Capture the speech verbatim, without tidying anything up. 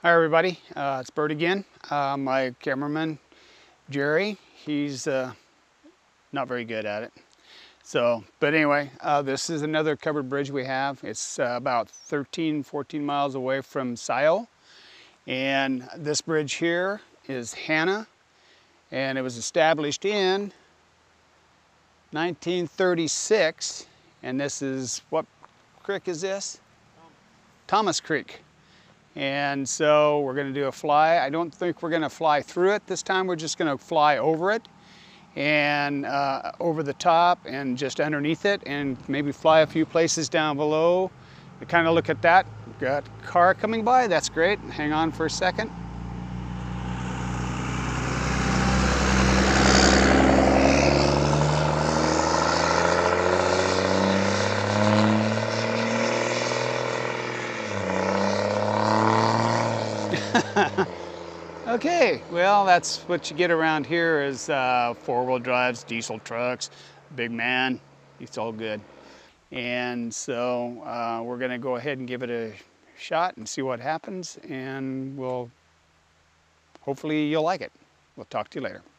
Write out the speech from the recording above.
Hi everybody, uh, it's Bert again. Uh, my cameraman, Jerry, he's uh, not very good at it. So, but anyway, uh, this is another covered bridge we have. It's uh, about thirteen, fourteen miles away from Scio. And this bridge here is Hannah, and it was established in nineteen thirty-six. And this is, what creek is this? Thomas Creek. And so we're going to do a fly. I don't think we're going to fly through it this time. We're just going to fly over it and uh, over the top and just underneath it, and maybe fly a few places down below to kind of look at that. Got a car coming by. That's great. Hang on for a second. Okay, well, that's what you get around here is uh, four-wheel drives, diesel trucks, big man, it's all good. And so uh, we're gonna go ahead and give it a shot and see what happens, and we'll, hopefully you'll like it. We'll talk to you later.